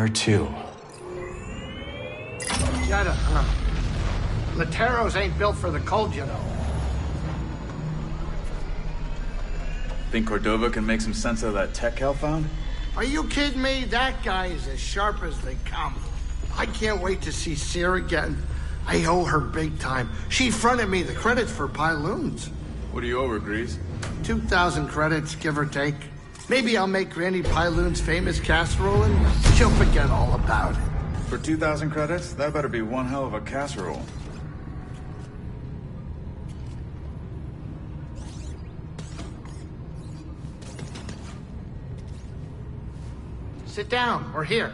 Where to? Jeddah, huh? Lateros ain't built for the cold, you know. Think Cordova can make some sense of that tech Cal found? Are you kidding me? That guy is as sharp as they come. I can't wait to see Cere again. I owe her big time. She fronted me the credits for Pyloons. What do you owe her, Grease? 2,000 credits, give or take. Maybe I'll make Granny Pyloon's famous casserole and she'll forget all about it. For 2,000 credits? That better be one hell of a casserole. Sit down, or here.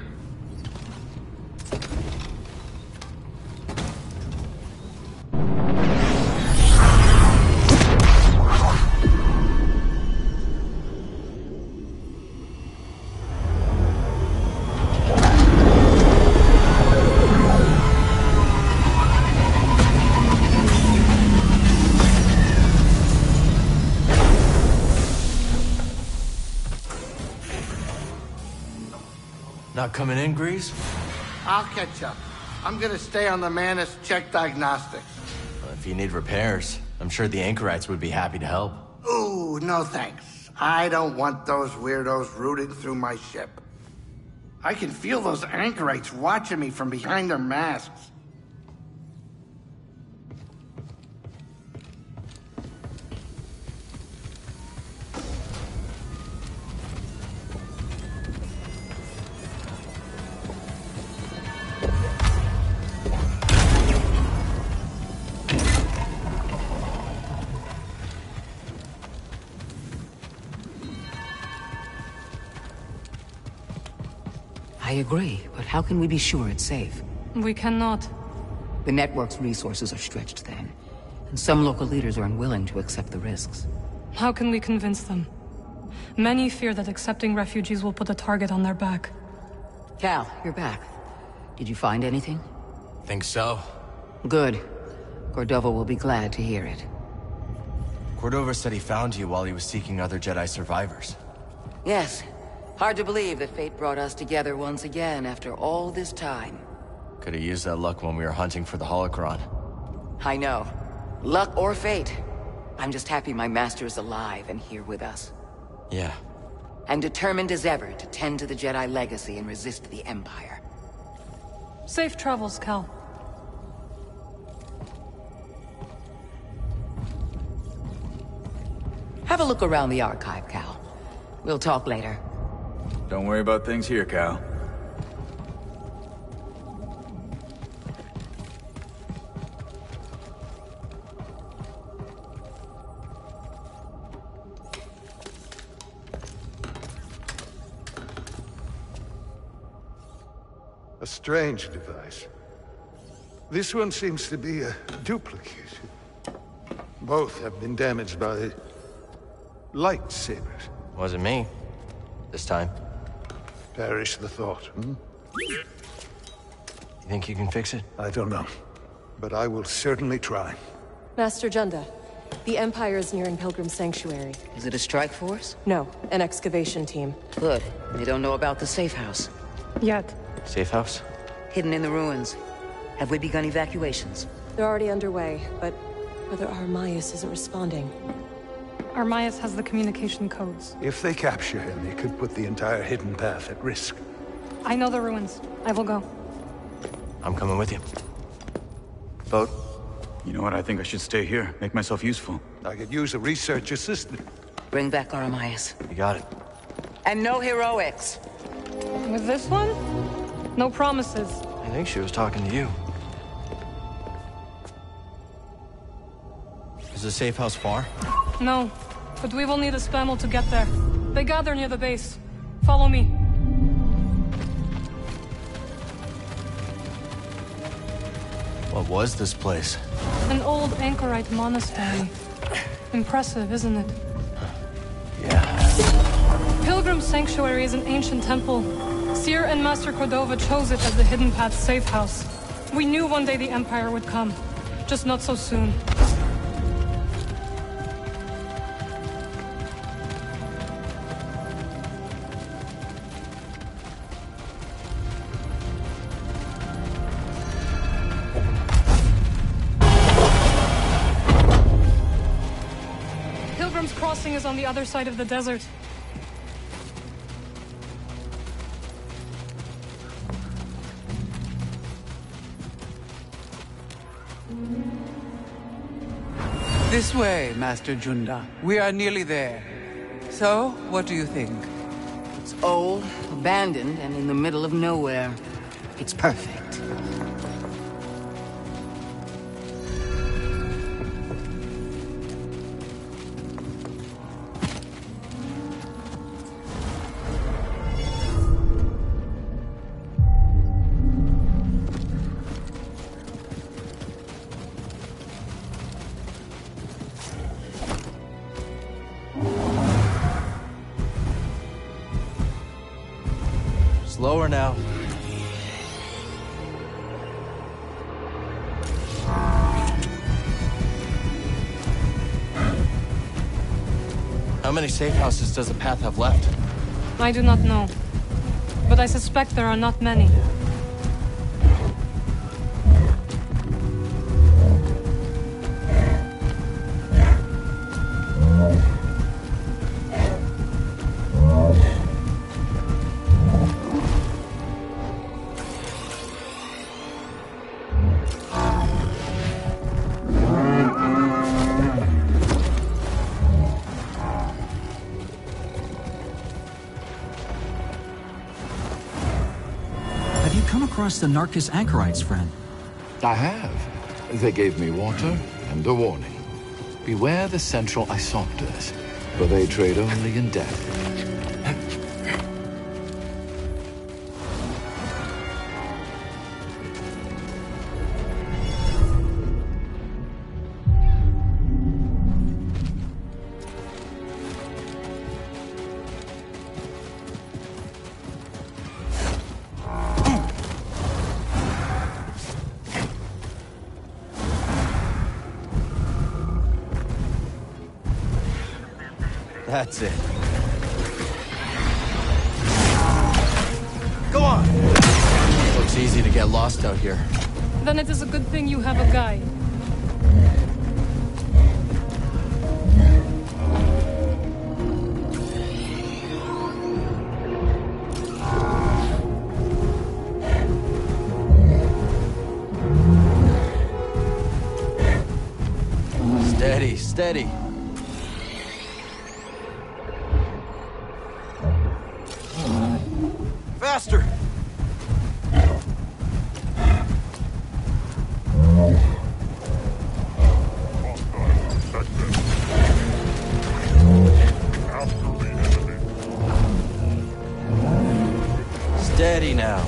Not coming in, Grease? I'll catch up. I'm gonna stay on the Manus, check diagnostics. Well, if you need repairs, I'm sure the Anchorites would be happy to help. Ooh, no thanks. I don't want those weirdos rooting through my ship. I can feel those Anchorites watching me from behind their masks. I agree, but how can we be sure it's safe? We cannot. The network's resources are stretched thin, and some local leaders are unwilling to accept the risks. How can we convince them? Many fear that accepting refugees will put a target on their back. Cal, you're back. Did you find anything? Think so. Good. Cordova will be glad to hear it. Cordova said he found you while he was seeking other Jedi survivors. Yes. Hard to believe that fate brought us together once again after all this time. Could have used that luck when we were hunting for the Holocron. I know. Luck or fate. I'm just happy my master is alive and here with us. Yeah. And determined as ever to tend to the Jedi legacy and resist the Empire. Safe travels, Cal. Have a look around the archive, Cal. We'll talk later. Don't worry about things here, Cal. A strange device. This one seems to be a duplicate. Both have been damaged by lightsabers. Wasn't me. This time. Perish the thought, hmm? You think you can fix it? I don't know. But I will certainly try. Master Junda, the Empire is nearing Pilgrim Sanctuary. Is it a strike force? No, an excavation team. Good. They don't know about the safe house. Yet. Safe house? Hidden in the ruins. Have we begun evacuations? They're already underway, but Brother Armias isn't responding. Armias has the communication codes. If they capture him, they could put the entire hidden path at risk. I know the ruins. I will go. I'm coming with you. Boat? You know what? I think I should stay here. Make myself useful. I could use a research assistant. Bring back Armias. You got it. And no heroics. With this one? No promises. I think she was talking to you. Is the safe house far? No, but we will need a spammel to get there. They gather near the base. Follow me. What was this place? An old anchorite monastery. Impressive, isn't it? Yeah. Pilgrim Sanctuary is an ancient temple. Cere and Master Cordova chose it as the Hidden Path safe house. We knew one day the Empire would come. Just not so soon. crossing is on the other side of the desert. This way, Master Junda. We are nearly there. So, what do you think? It's old, abandoned, and in the middle of nowhere. It's perfect. Slower now. How many safe houses does the path have left? I do not know. But I suspect there are not many. The Narcus anchorites, friend. I have. They gave me water and a warning. Beware the central isopters, for they trade only in death. That's it. Go on! Looks easy to get lost out here. Then it is a good thing you have a guide. Steady, steady. Faster! Steady now.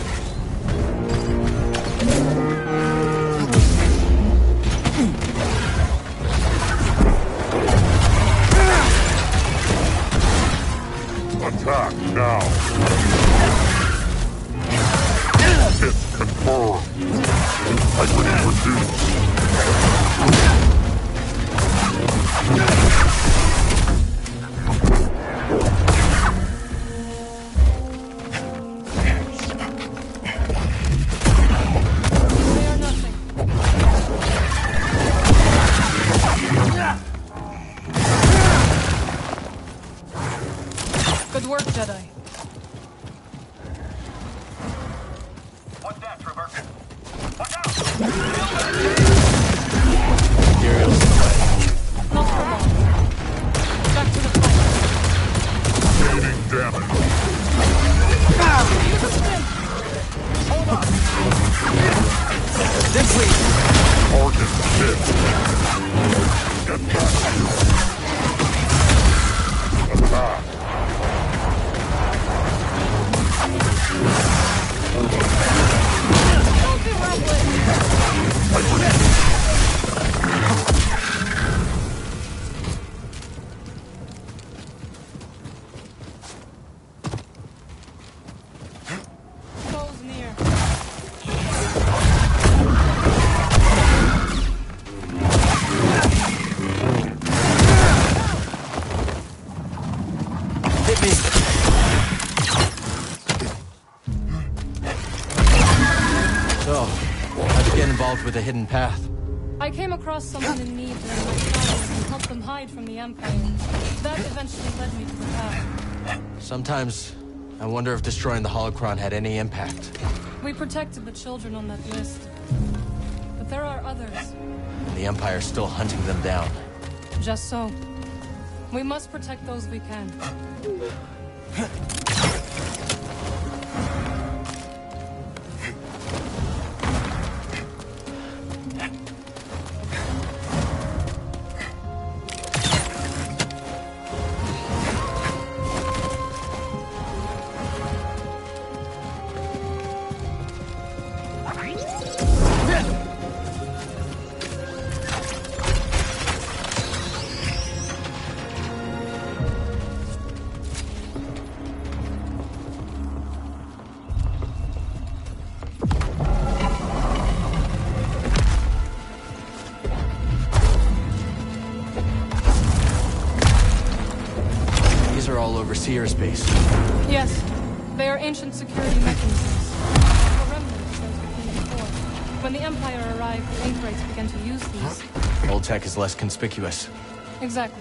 Attack now! It's confirmed. Integrity reduced. Good work, Jedi. What's that, Trevor? Watch out! Imperials away. Not for long. Back to the fight. Gaining damage. Give us a spin. Hold on! This way! Target hit. Get back. Attack. Don't be rambling. Foe's near. Hit me! So, how'd you get involved with the hidden path? I I came across someone in need during my travels and helped them hide from the Empire. That eventually led me to the path. Sometimes, I wonder if destroying the Holocron had any impact. We protected the children on that list. But there are others. And the Empire's still hunting them down. Just so. We must protect those we can. Seer's base. Yes. They are ancient security mechanisms. A remnant of those we came before. When the Empire arrived, the Anchorites began to use these. Old tech is less conspicuous. Exactly.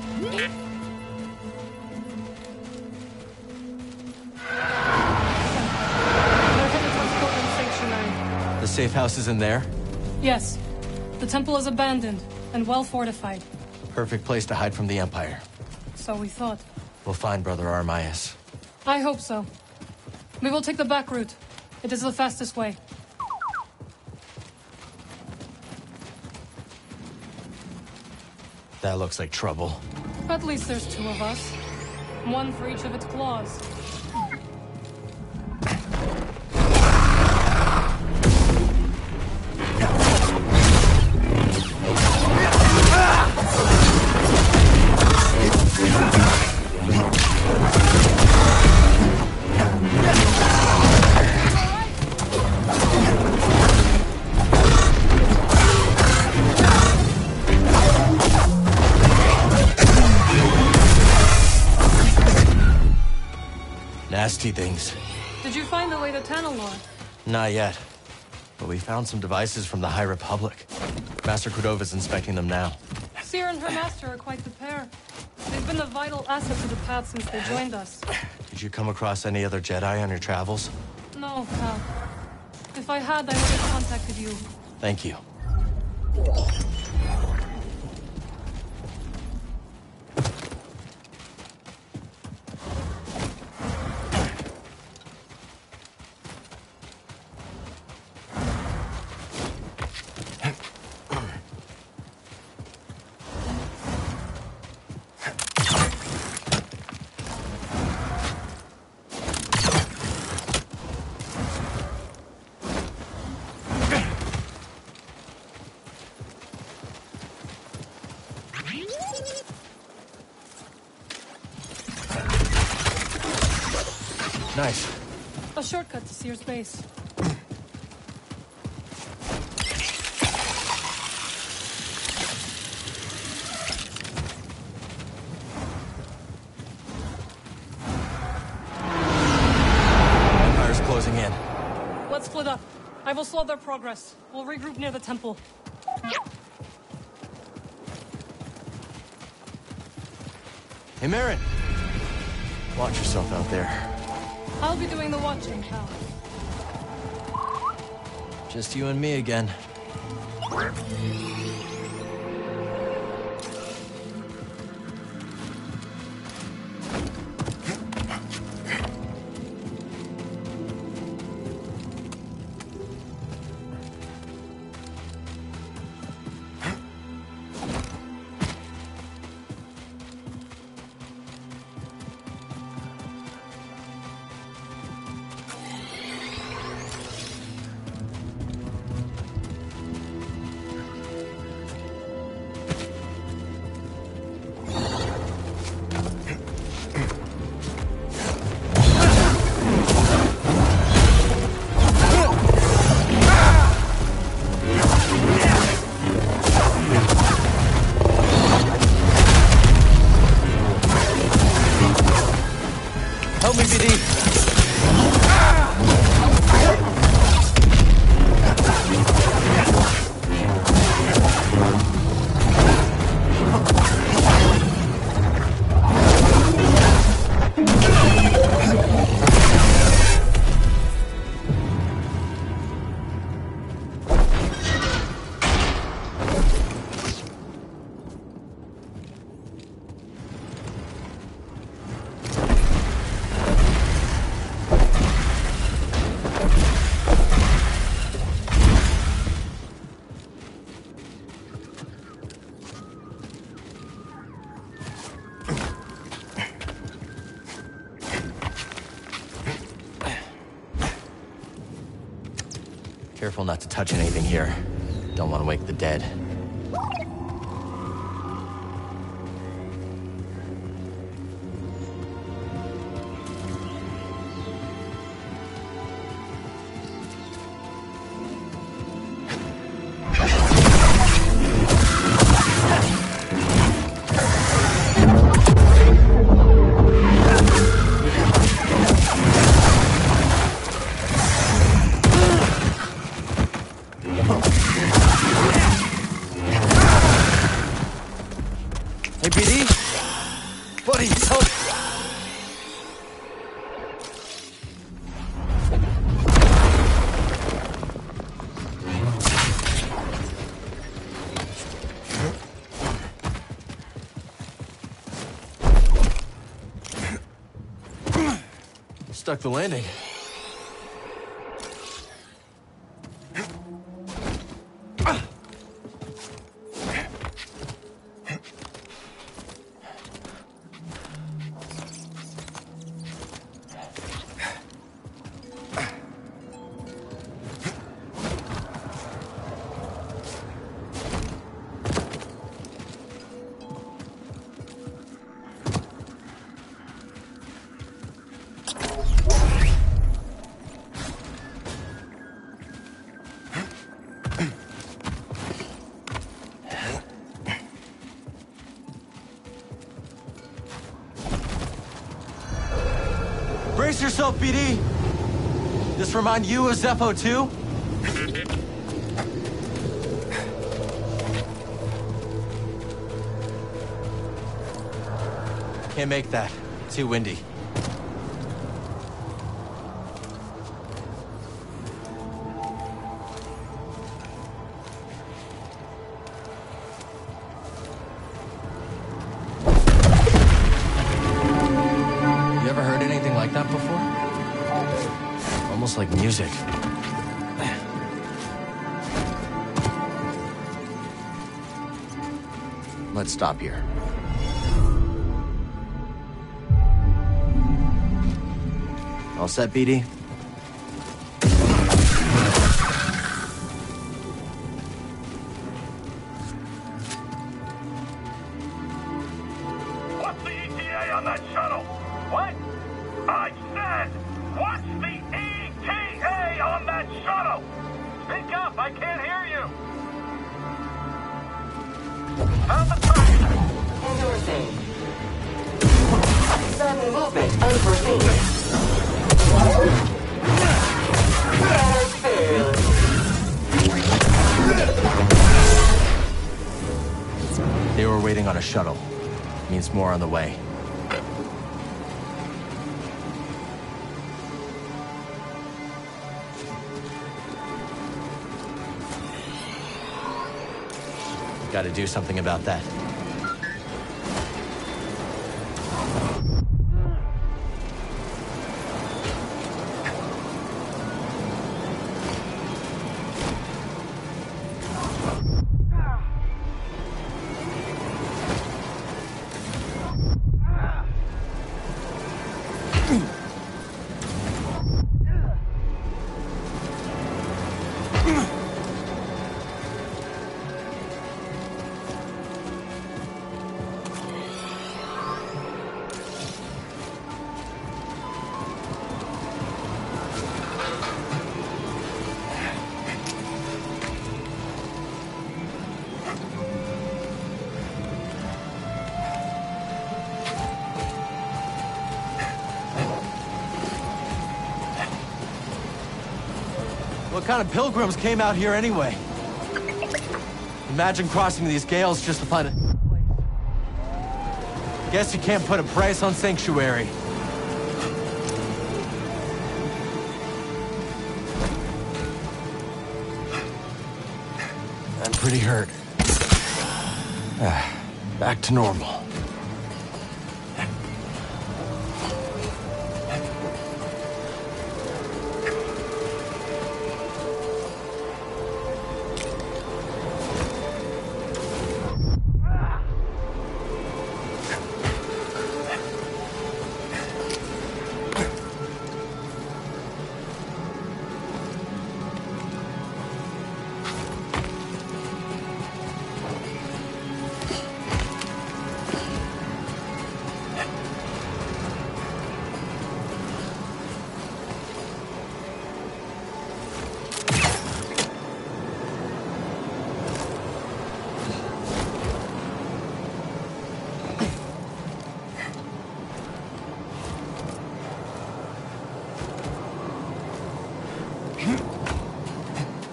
They're headed towards Courtland Sanctuary. The safe house is in there? Yes. The temple is abandoned and well fortified. Perfect place to hide from the Empire. So we thought. We'll find Brother Armias. I hope so. We will take the back route. It is the fastest way. That looks like trouble. At least there's two of us. One for each of its claws. Nasty things. Did you find the way to Tanalorr? Not yet. But we found some devices from the High Republic. Master Cordova's inspecting them now. Seer and her master are quite the pair. They've been a vital asset to the path since they joined us. Did you come across any other Jedi on your travels? No, Cal. If I had, I would have contacted you. Thank you. Nice. A shortcut to Seer's base. Empire's closing in. Let's split up. I will slow their progress. We'll regroup near the temple. Hey, Merrin! Watch yourself out there. I'll be doing the watching, Cal. Just you and me again. Careful not to touch anything here. Don't want to wake the dead. Hey, BD? Buddy, help! Stuck the landing. Brace yourself, BD! This remind you of Zepho too? Can't make that. Too windy. You ever heard anything like that before? Almost like music. Let's stop here. All set, BD? What's the ETA on that shuttle? What? I said, what's the ETA on that shuttle? Speak up, I can't hear you. Found the target. Endorsing. Sudden movement unforeseen. They were waiting on a shuttle. Means more on the way. Gotta do something about that. What kind of pilgrims came out here anyway? Imagine crossing these gales just to find a place. Guess you can't put a price on sanctuary. I'm pretty hurt. Back to normal.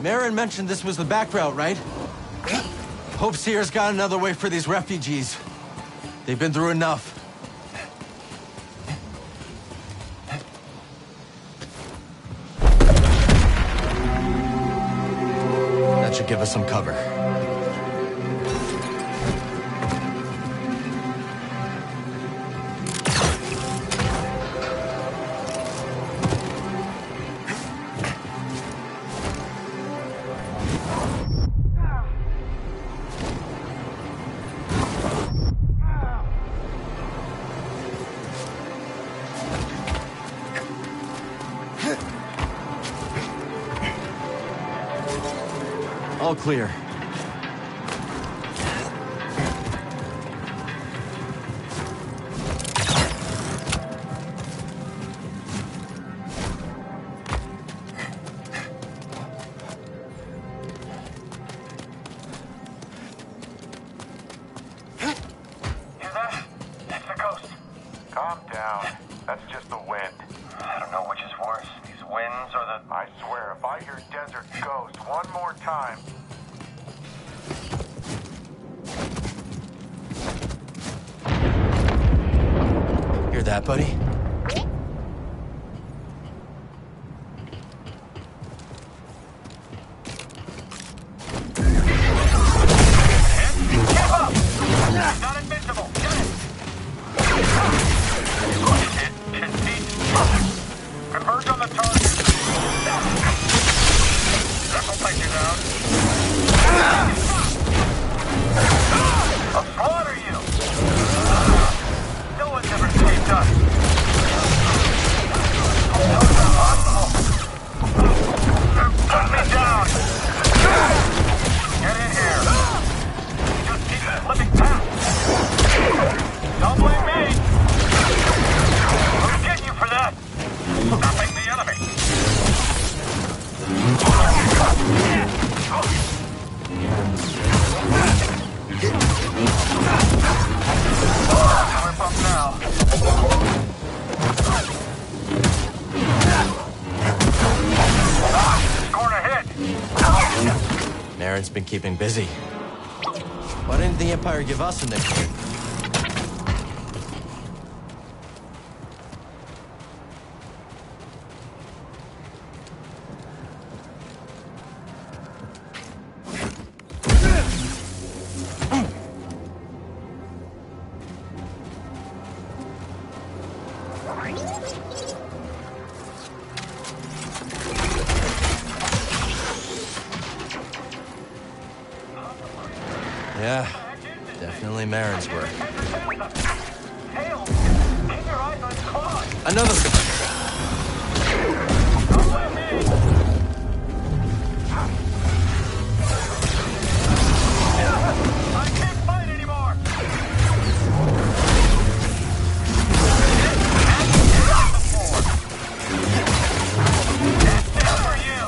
Marin mentioned this was the back route, right? Hope Seer's got another way for these refugees. They've been through enough. That should give us some cover. All clear. Calm down. That's just the wind. I don't know which is worse, these winds or the... I swear, if I hear Desert Ghost one more time... Hear that, buddy? Keep up! Not invincible. Get it! Converge on the target. This'll take you down. I'll slaughter you. No one's ever escaped us. Put me down. Get in here. Just keep slipping past. Don't blame me. Who's getting you for that? Stopping the enemy. Slip up now. Scored a hit. Marin's been keeping busy. Why didn't the Empire give us a nickname? Yeah, definitely Marin's work. Another... I can't fight anymore. That's it for you.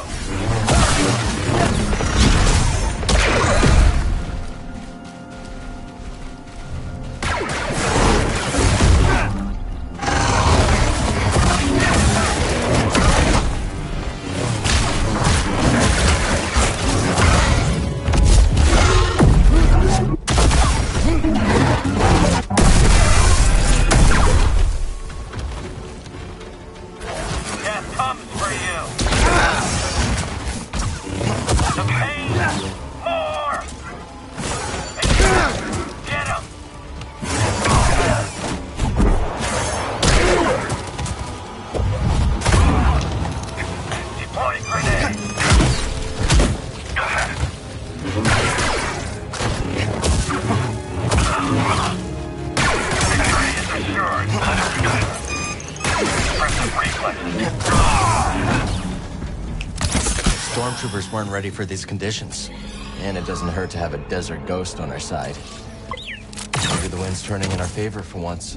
Stormtroopers weren't ready for these conditions. And it doesn't hurt to have a Desert Ghost on our side. Maybe the wind's turning in our favor for once.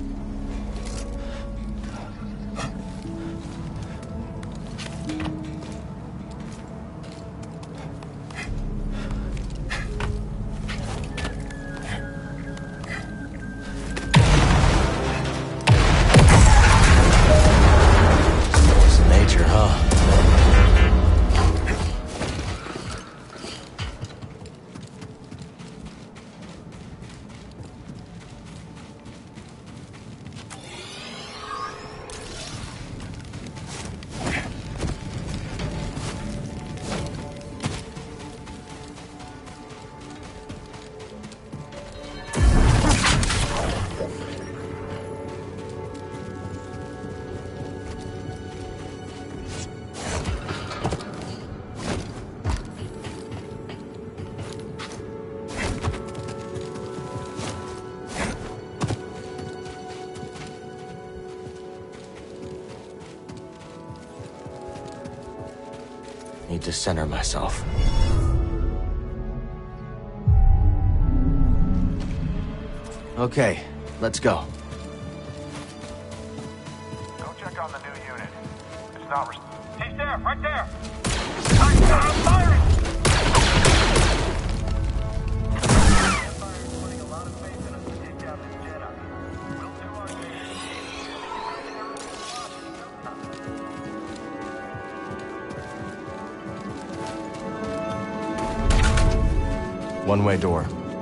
Need to center myself. Okay, let's go. Go check on the new unit. It's not... He's there, right there! I'm firing! One-way door.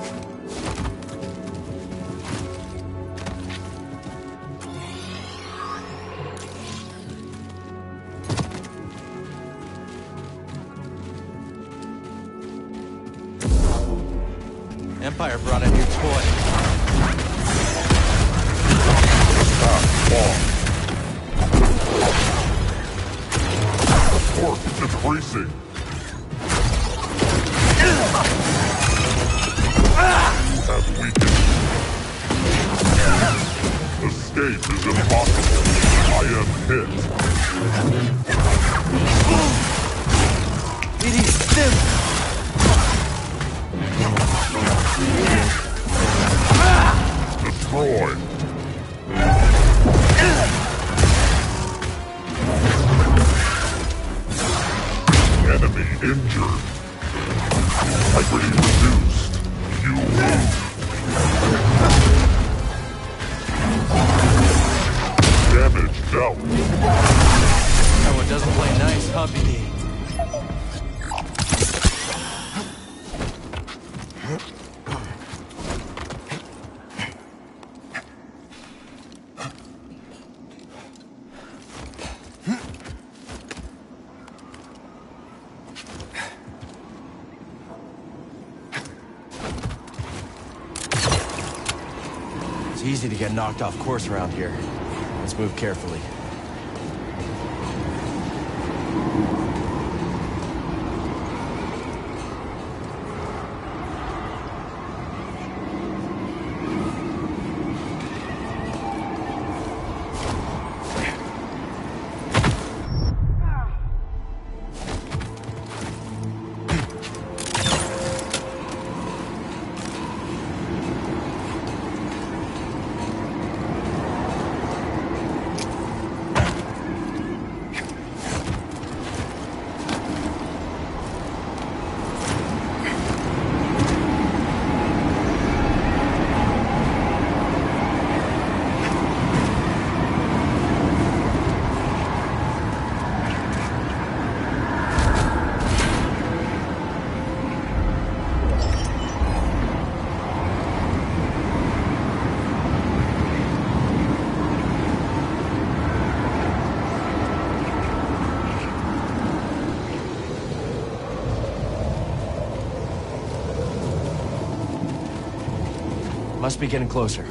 Empire brought a new toy. Torque decreasing. Have weakened. Escape is impossible. I am hit. It is still. Destroyed. Enemy injured. Integrity reduced. You lose. Damage dealt. That one doesn't play nice, huh, BD? It's easy to get knocked off course around here. Let's move carefully. Must be getting closer.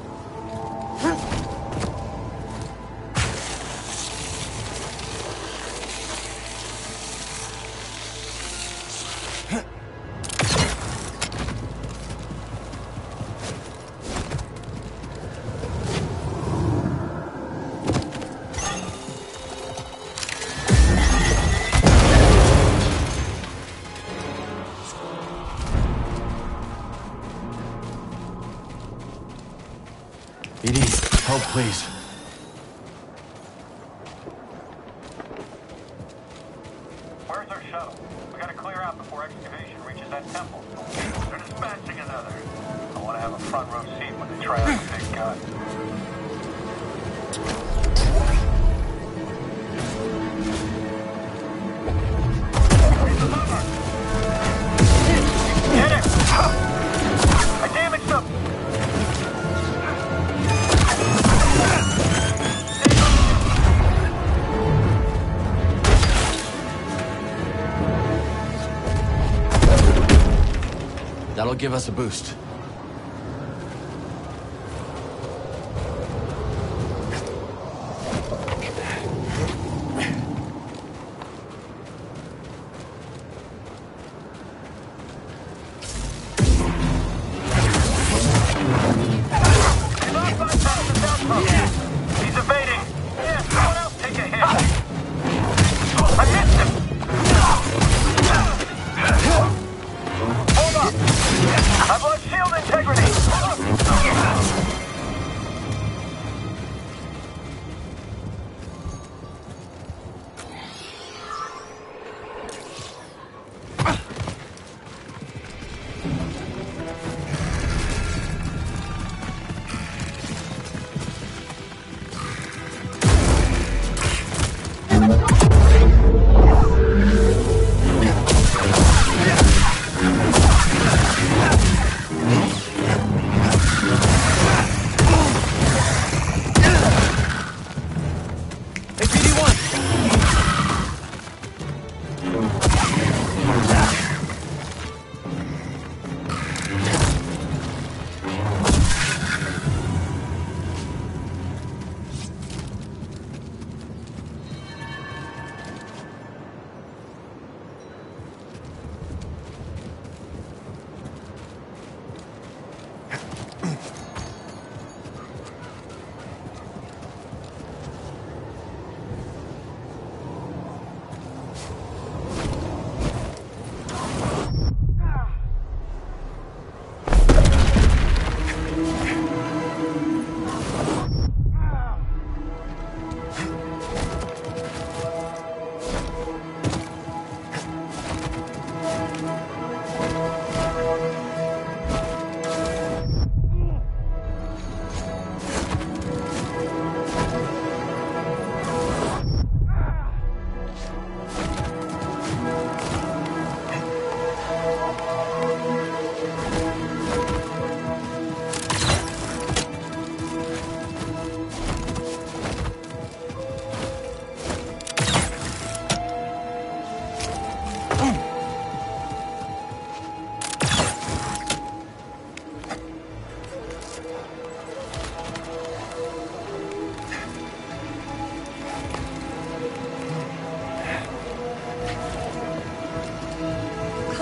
Help, please. Where's our shuttle? We gotta clear out before excavation reaches that temple. They're dispatching another. I want to have a front row seat when they try out the big gun. Get it! I damaged them! That'll give us a boost. He's evading. Yeah, someone else take a hit. I missed him.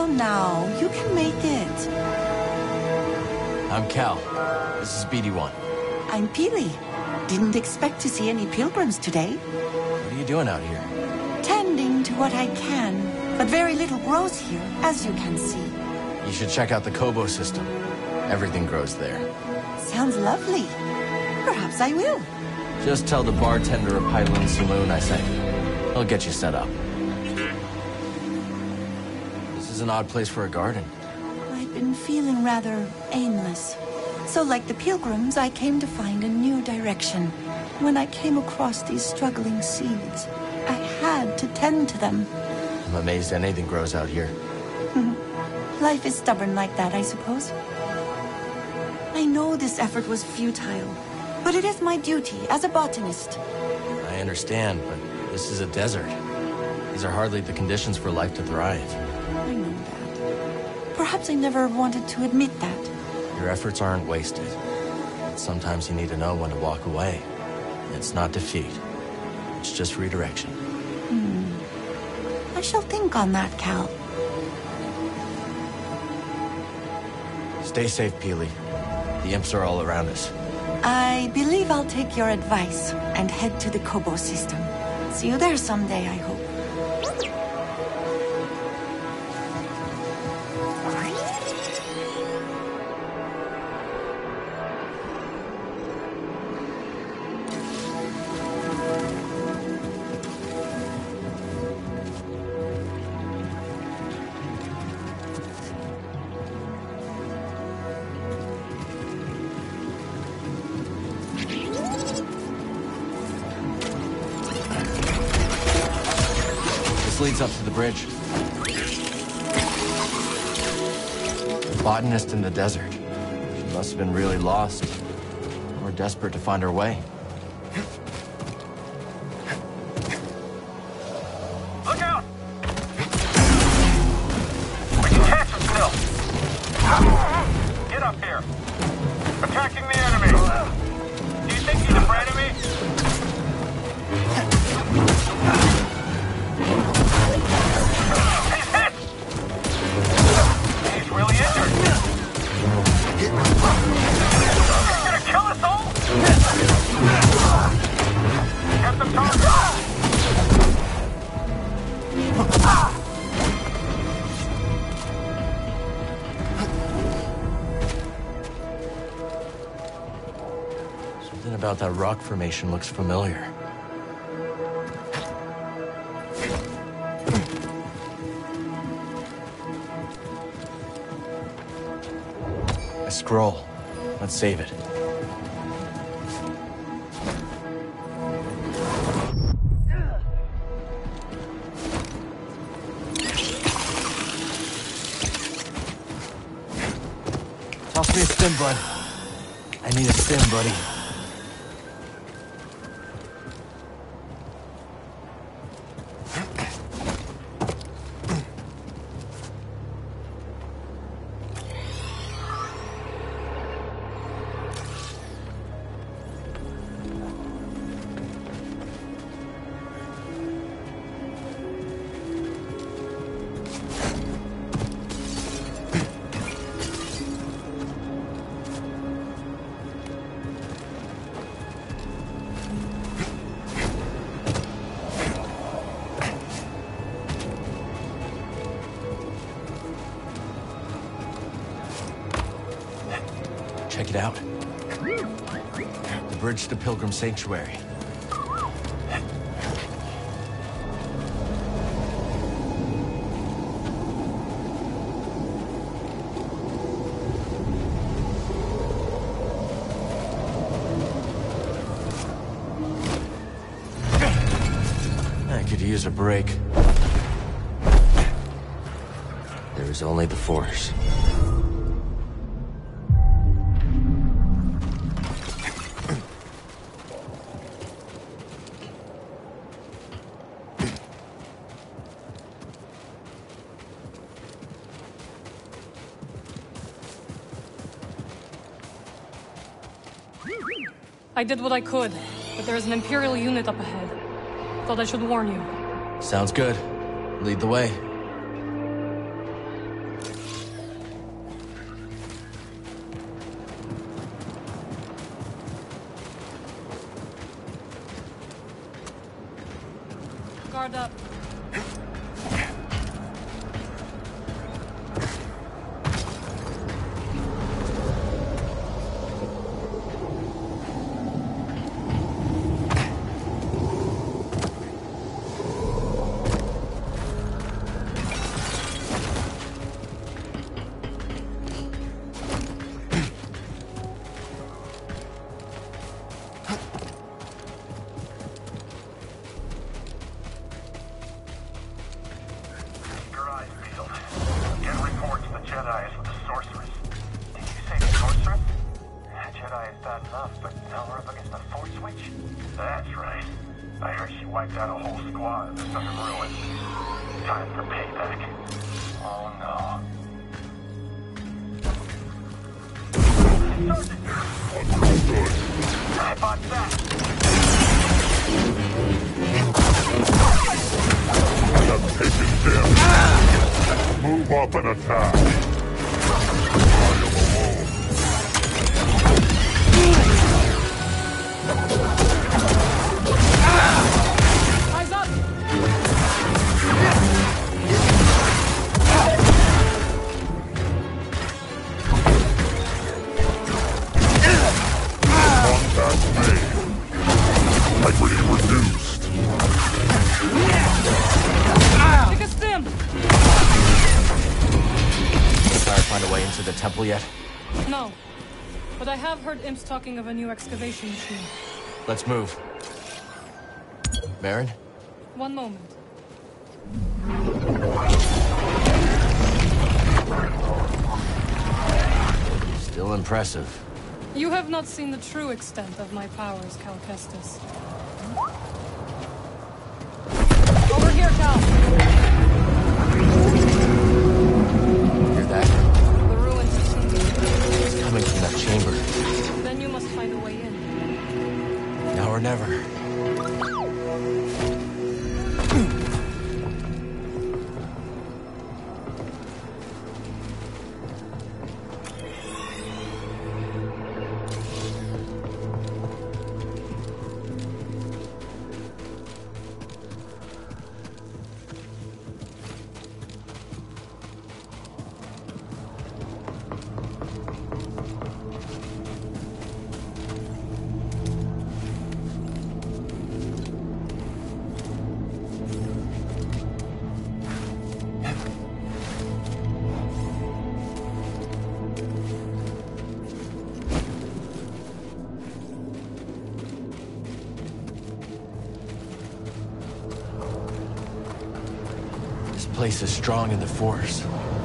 now. You can make it. I'm Cal. This is BD1. I'm Peely. Didn't expect to see any pilgrims today. What are you doing out here? Tending to what I can. But very little grows here, as you can see. You should check out the Kobo system. Everything grows there. Sounds lovely. Perhaps I will. Just tell the bartender of Pyloon Saloon I sent you. He'll get you set up. This is an odd place for a garden. I've been feeling rather aimless. So like the pilgrims, I came to find a new direction. When I came across these struggling seeds, I had to tend to them. I'm amazed anything grows out here. Life is stubborn like that, I suppose. I know this effort was futile, but it is my duty as a botanist. I understand, but this is a desert. These are hardly the conditions for life to thrive. I know that. Perhaps I never wanted to admit that. Your efforts aren't wasted. But sometimes you need to know when to walk away. It's not defeat. It's just redirection. I shall think on that, Cal. Stay safe, Peely. The imps are all around us. I believe I'll take your advice and head to the Kobo system. See you there someday, I hope. This leads up to the bridge. A botanist in the desert. She must have been really lost. Or desperate to find her way. Look out! We can catch him still. Get up here. Attacking the enemy. Do you think he's afraid of me? He's hit! He's really injured. He's gonna kill us all? Get the target! Something about that rock formation looks familiar. A scroll. Let's save it. Toss me a stim, bud. I need a stim, buddy. Check it out. The bridge to Pilgrim Sanctuary. I could use a break. There is only the Force. I did what I could, but there is an Imperial unit up ahead. Thought I should warn you. Sounds good. Lead the way. Guard up. Move up and attack. Eyes up! Contact made. Integrity reduced. Take a stim! Empire find a way into the temple yet? No. But I have heard imps talking of a new excavation machine. Let's move. Baron? One moment. Still impressive. You have not seen the true extent of my powers, Cal Kestis. Over here, Cal! Hear that? The ruins of Sinti. It's coming from that chamber. Then you must find a way in. Now or never. This place is strong in the Force.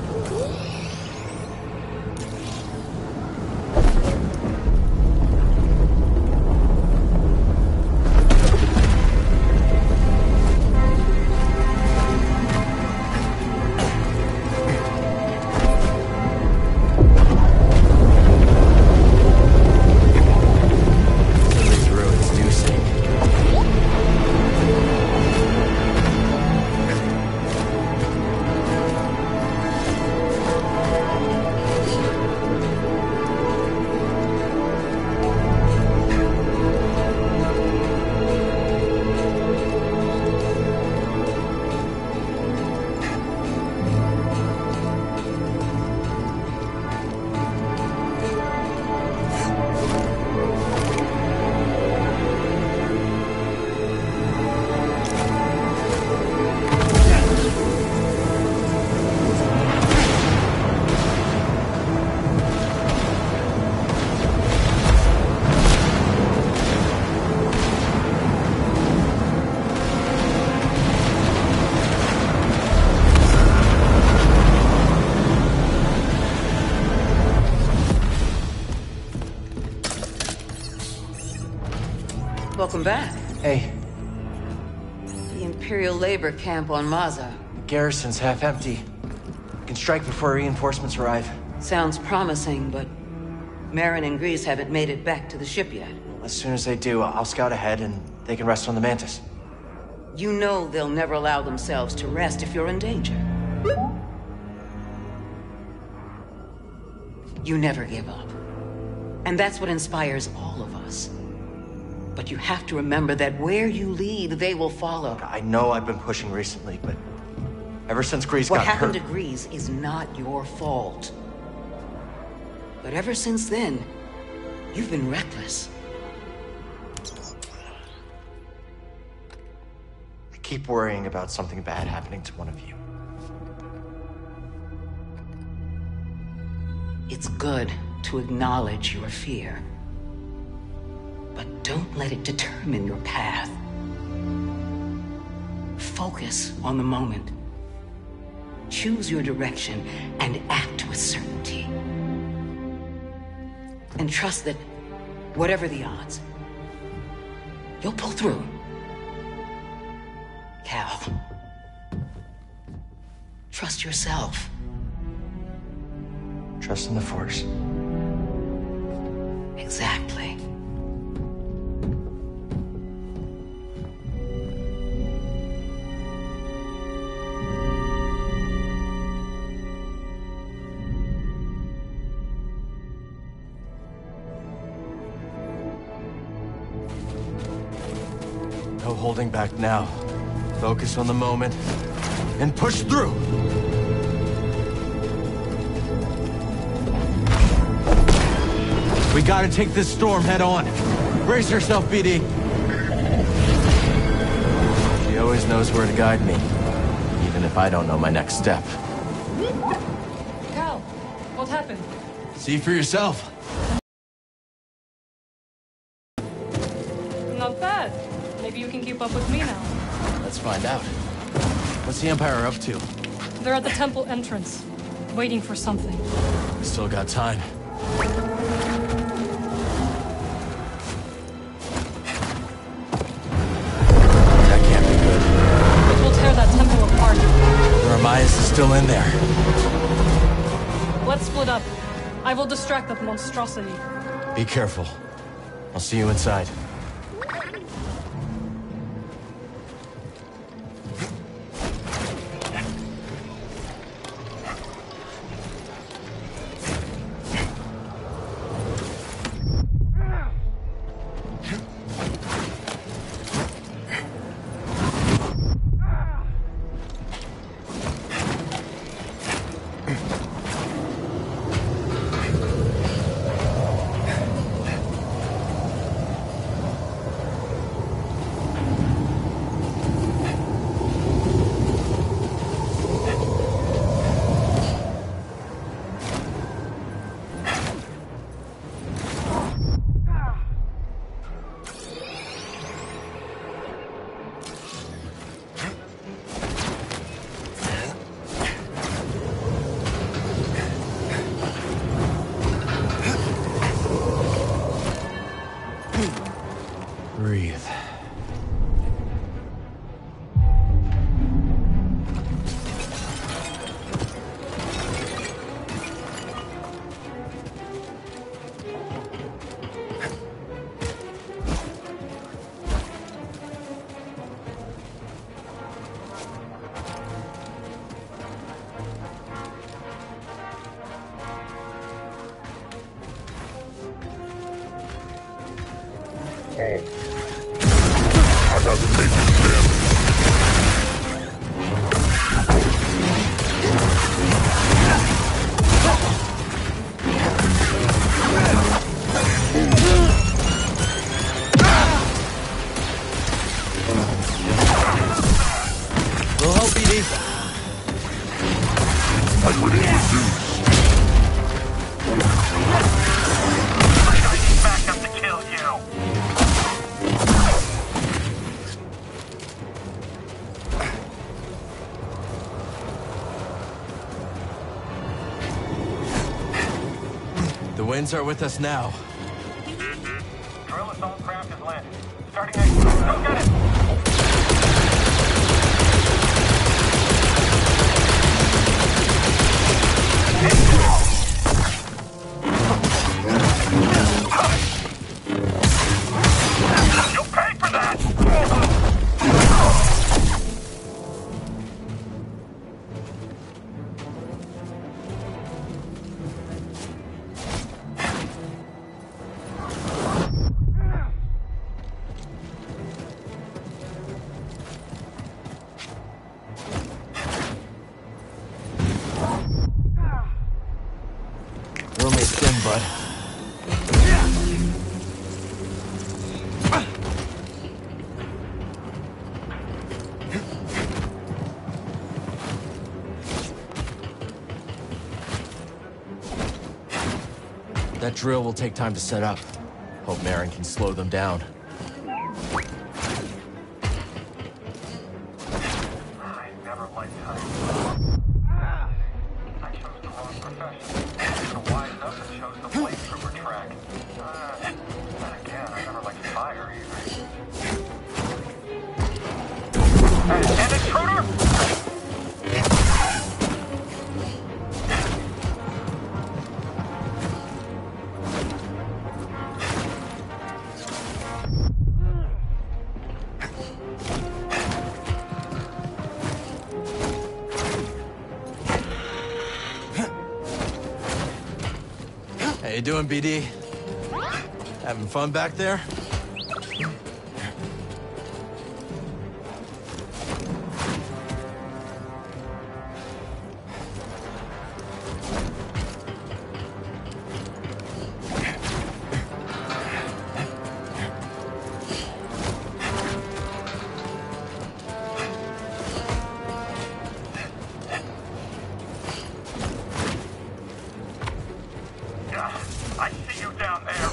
Welcome back. Hey, The Imperial labor camp on Maza. the garrison's half empty. We can strike before reinforcements arrive. Sounds promising, but Merrin and Grease haven't made it back to the ship yet. As soon as they do, I'll scout ahead and they can rest on the Mantis. You know they'll never allow themselves to rest if you're in danger. You never give up. And that's what inspires all of us. But you have to remember that where you lead, they will follow. I know I've been pushing recently, but ever since Grease got What happened hurt... to Grease is not your fault. But ever since then, you've been reckless. I keep worrying about something bad happening to one of you. It's good to acknowledge your fear. But don't let it determine your path. Focus on the moment. Choose your direction and act with certainty. And trust that, whatever the odds, you'll pull through. Cal, trust yourself. Trust in the Force. Exactly. No holding back now. Focus on the moment and push through. We gotta take this storm head on. Brace yourself, BD. She always knows where to guide me, even if I don't know my next step. Cal, what happened? See for yourself. Not bad. Maybe you can keep up with me now. Let's find out. What's the Empire up to? They're at the temple entrance, waiting for something. We still got time. That can't be good. It will tear that temple apart. Ramias is still in there. Let's split up. I will distract that monstrosity. Be careful. I'll see you inside. Breathe. We'll help BD. I would introduce. Back up to kill you. The winds are with us now. Drill assault craft is landed. Starting exit. Go get it. You'll pay for that! bud. That drill will take time to set up. Hope Marin can slow them down. How you doing, BD? Having fun back there? I see you down there.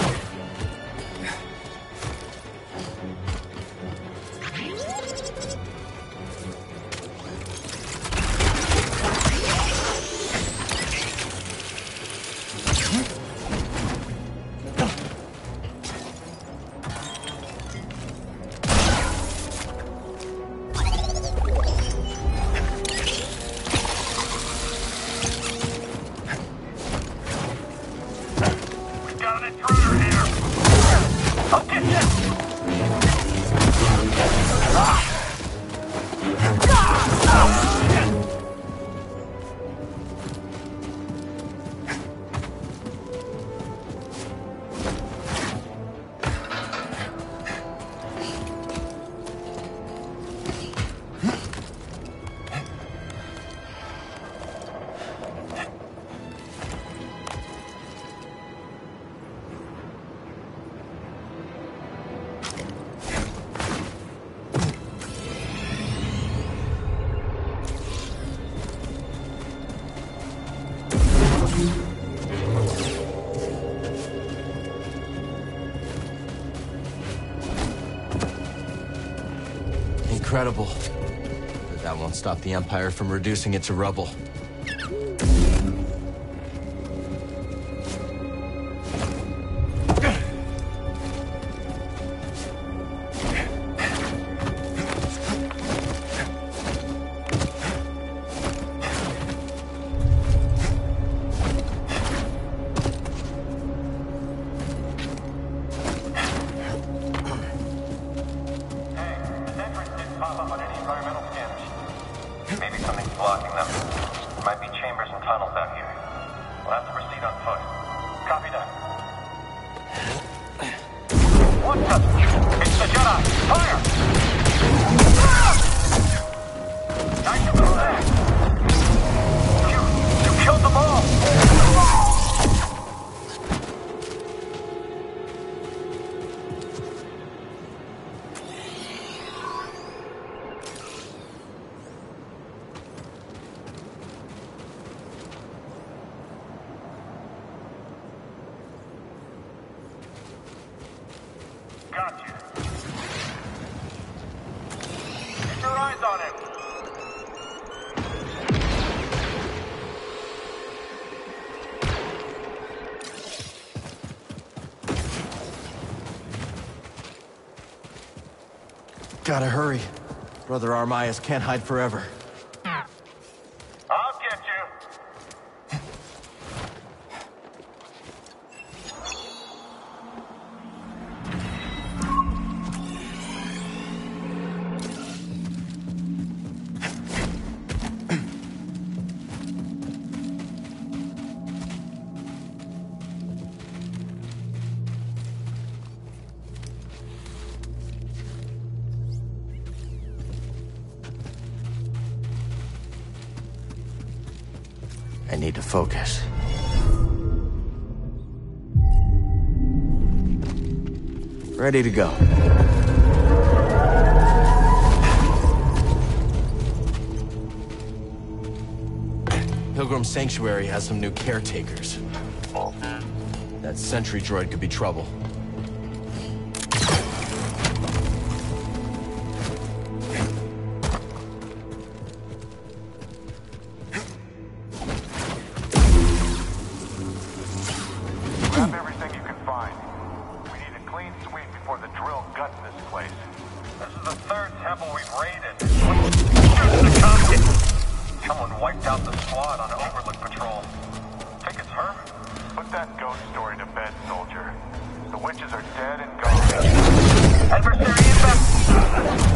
Incredible. But that won't stop the Empire from reducing it to rubble. Maybe something's blocking them. There might be chambers and tunnels out here. We'll have to proceed on foot. Copy that. One touch. It's the Jedi. Fire! Nice to move there. You killed them all. Gotcha. Keep your eyes on him. Gotta hurry. Brother Armias can't hide forever. I'll get you. I need to focus. Ready to go. Pilgrim Sanctuary has some new caretakers. That sentry droid could be trouble. Grab everything you can find. We need a clean sweep before the drill guts this place. This is the third temple we've raided. Shoot the comet! Someone wiped out the squad on Overlook Patrol. Think it's her? Put that ghost story to bed, soldier. The witches are dead and gone. Adversary inbound!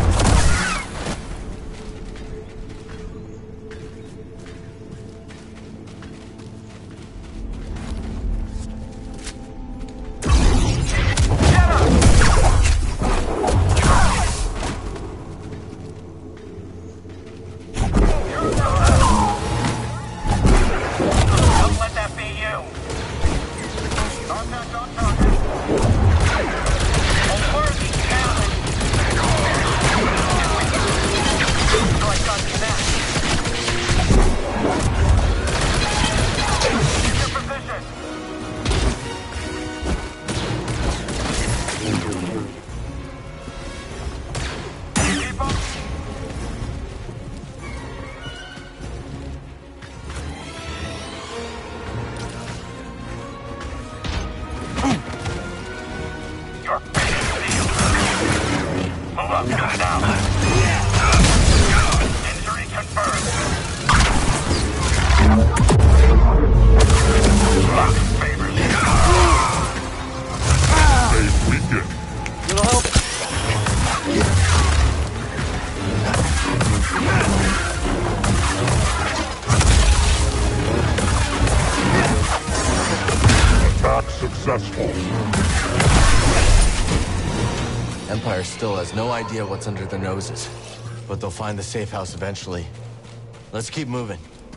Empire still has no idea what's under their noses, but they'll find the safe house eventually. Let's keep moving.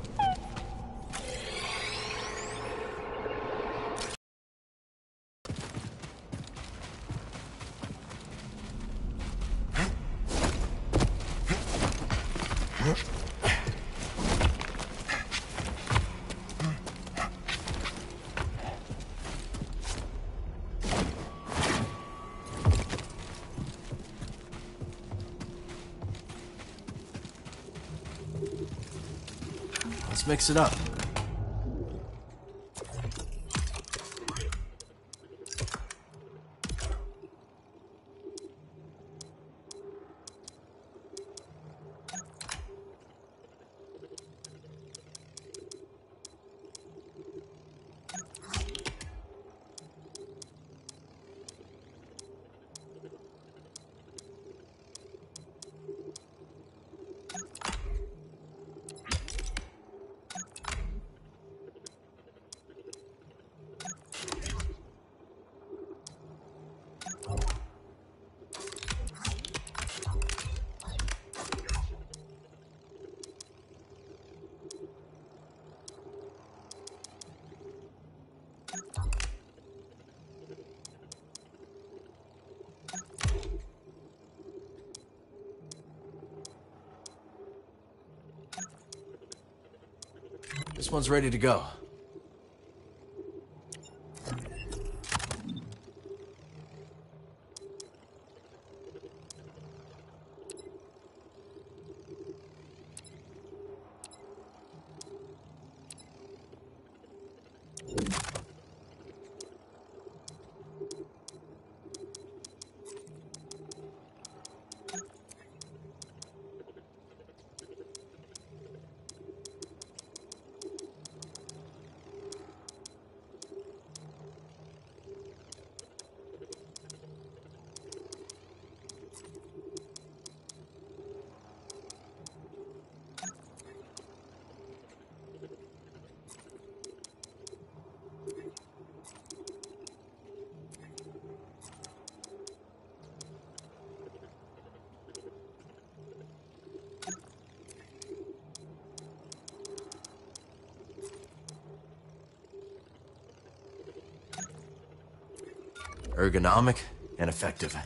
Let's mix it up. This one's ready to go. Ergonomic, and effective.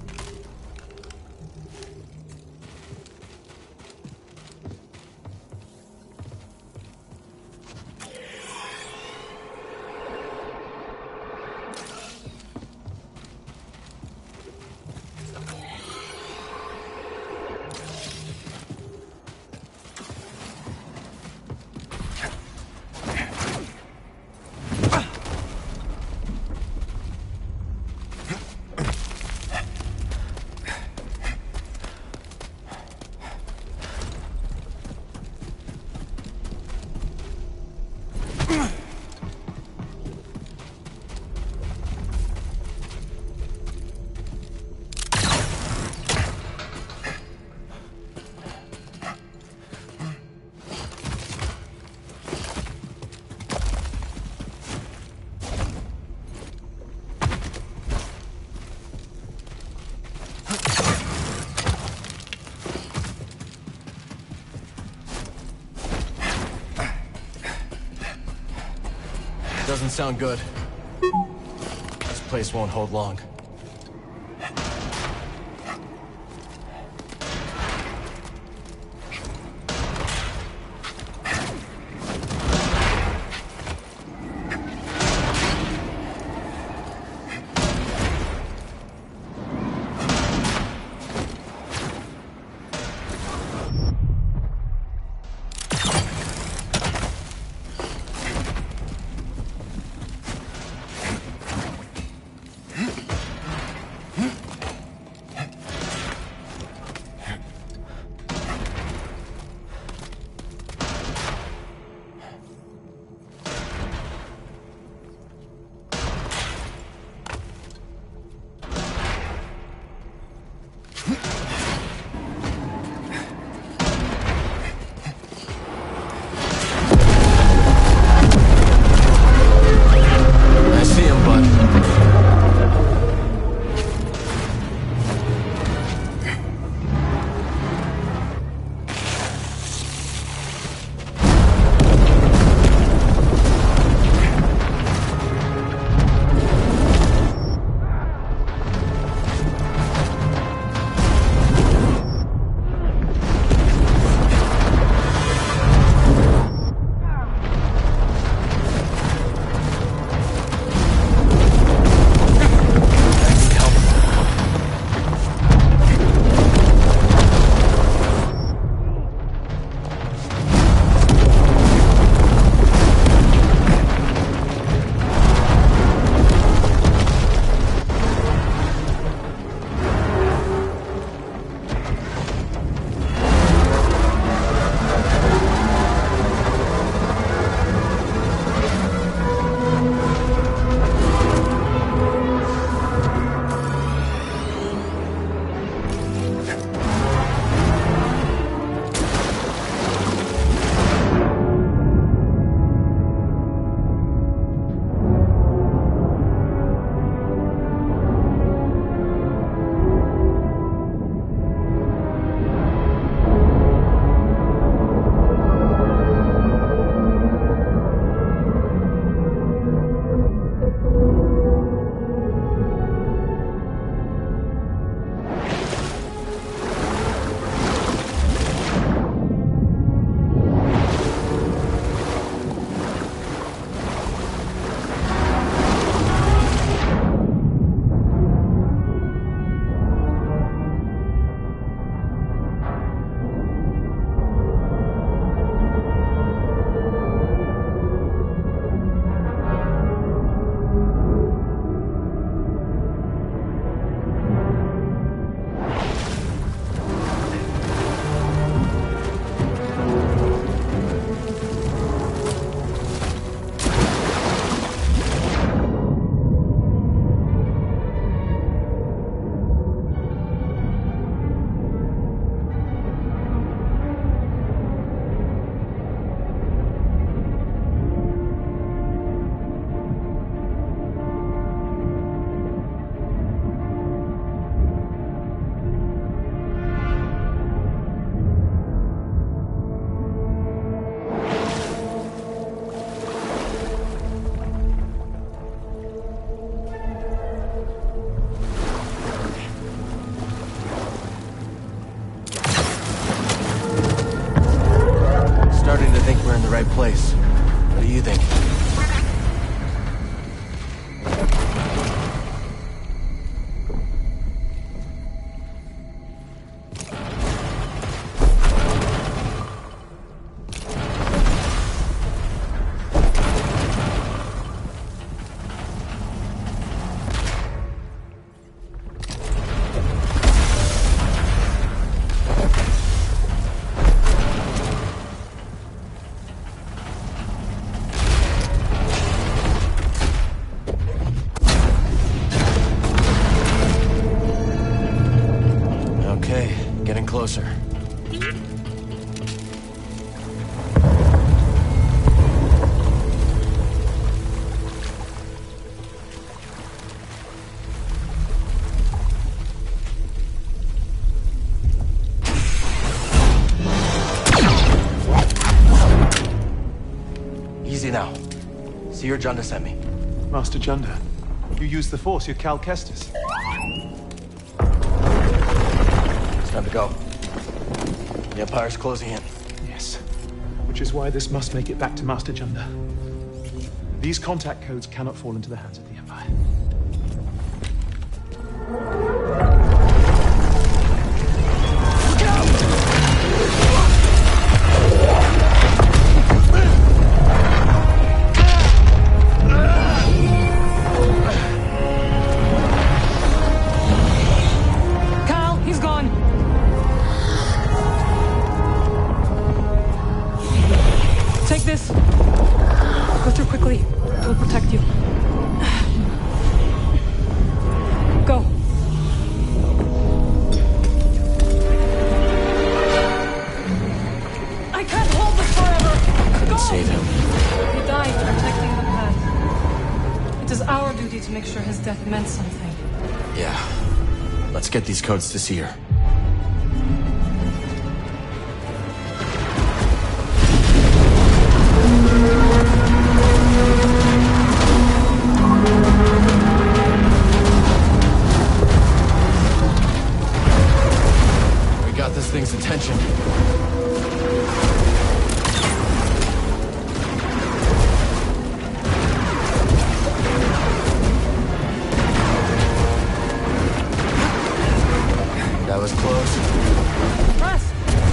Doesn't sound good. This place won't hold long. right place. What do you think? Closer. Easy now. Seer Junda sent me. Master Junda, you used the Force, you're Cal Kestis. It's time to go. The Empire's closing in. Yes. Which is why this must make it back to Master Junda. These contact codes cannot fall into the hands of the Empire. Get these codes to Seer. We got this thing's attention. That was close. Press!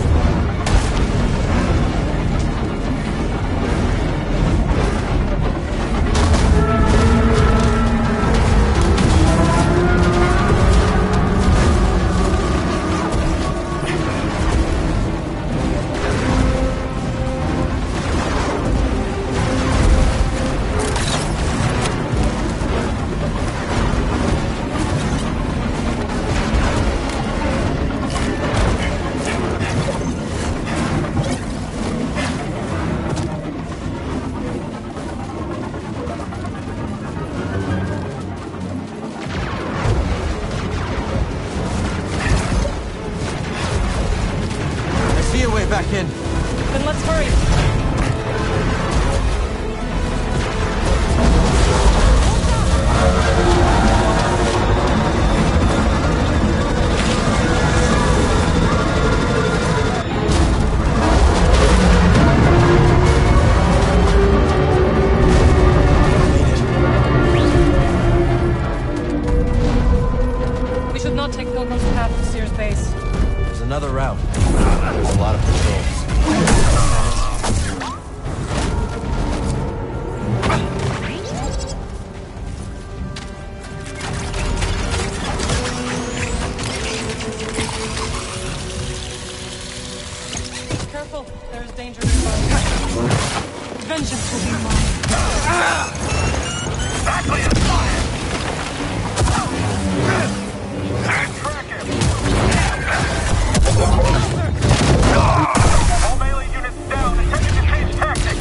Back in. Then let's hurry. We should not take Pilgrim's path to Seer's base. There's another route. There's a lot of patrols. Careful, there is danger nearby. Vengeance will be mine. Exactly as planned! Track him! All melee units down, attempting to change tactics!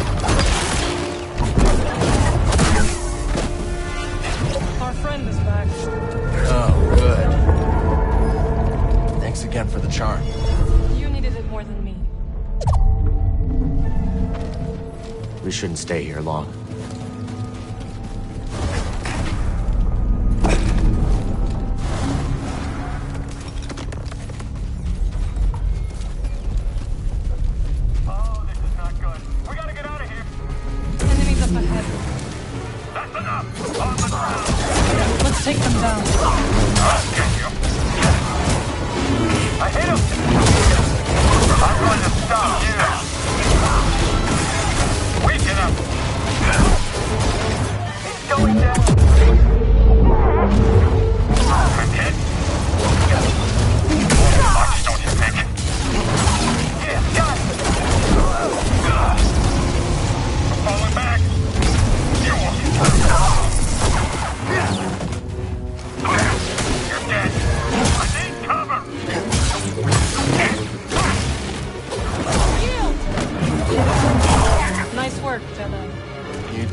Our friend is back. Oh, good. Thanks again for the charm. You needed it more than me. We shouldn't stay here long. Oh, this is not good. We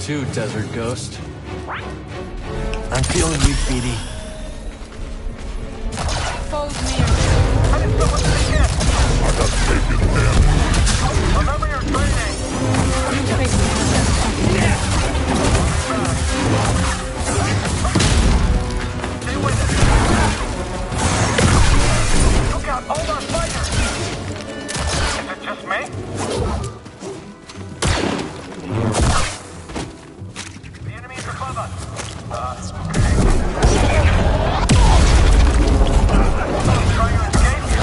too, Desert Ghost. I'm feeling weak, BD. Foes near. Remember your training. Stay with it. Look out, all our fighters. Is it just me? The enemies are above us. Try to escape here.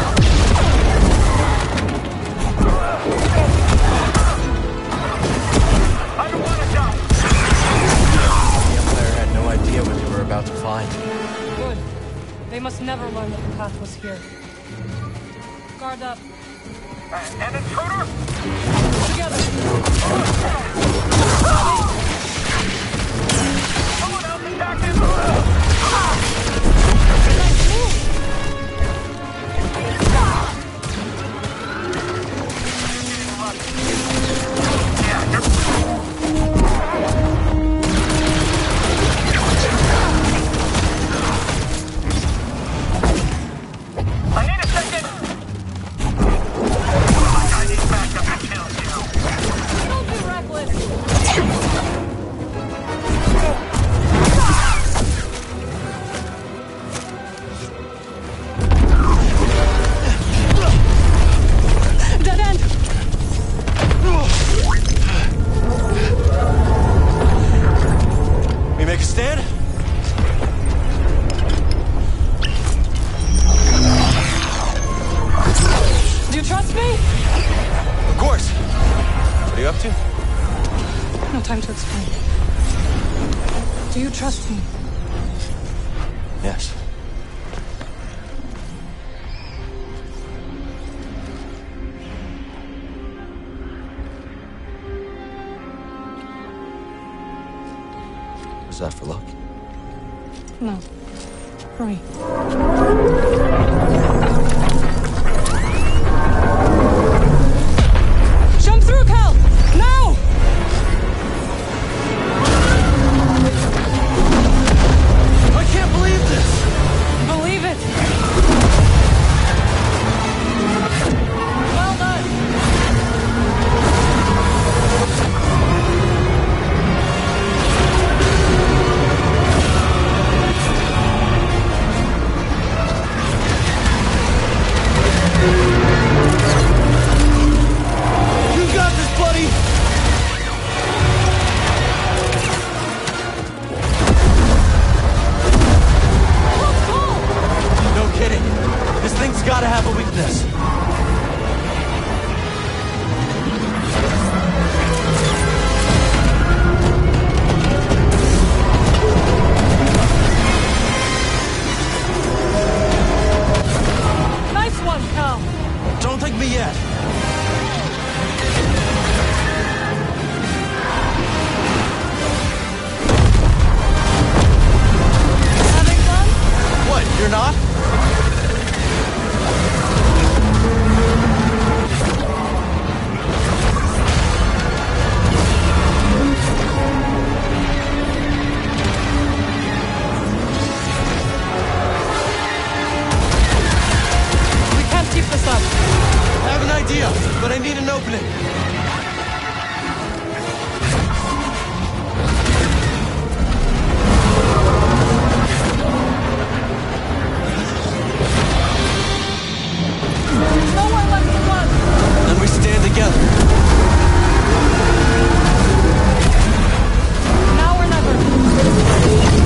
I don't want to die. The Empire had no idea what they were about to find. Good. They must never learn that the path was here. Guard up. An intruder? Together. Someone else attacked him! I need a second! I need backup to kill you! Don't be reckless. Dead end. We make a stand? Do you trust me? Of course. What are you up to? No time to explain. Do you trust me? Yes. Was that for luck? No. Hurry. Jump through, Cal! Now! I can't believe this! Believe it! Well done! You got this, buddy! No kidding. This thing's gotta have a weakness. Nice one, Cal! Don't take me yet. Having fun? What, you're not? We can't keep this up. I have an idea, but I need an opening. Nowhere left to run! Then we stand together. Now or never.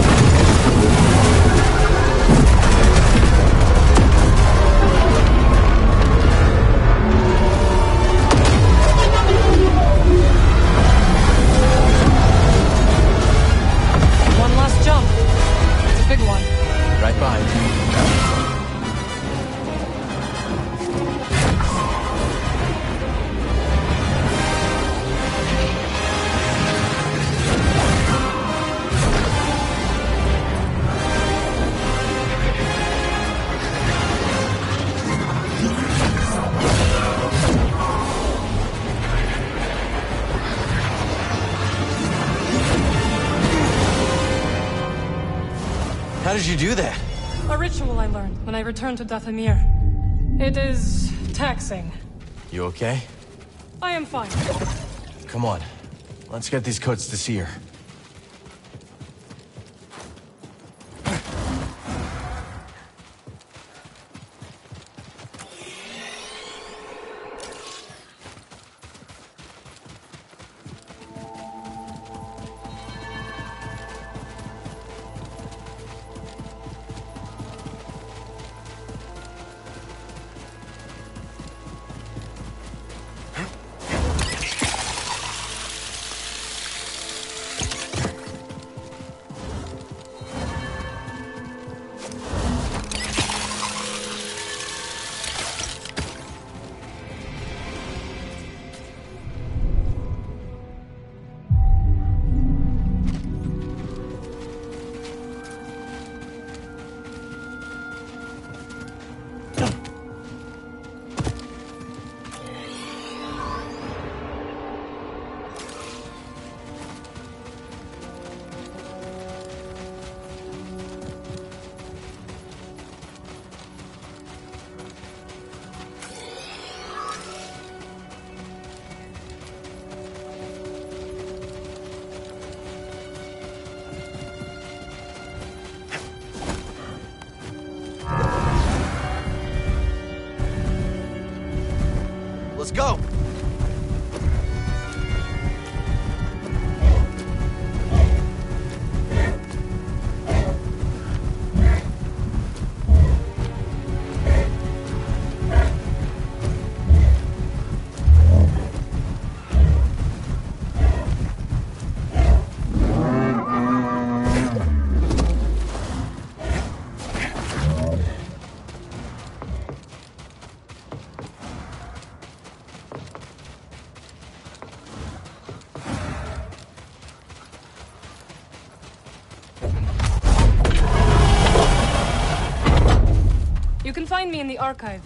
did you do that? A ritual I learned when I returned to Dathomir. It is taxing. You okay? I am fine. Come on. Let's get these codes to Seer. Let's go! You can find me in the archive.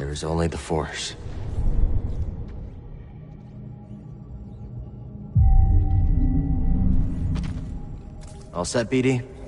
There is only the Force. All set, BD?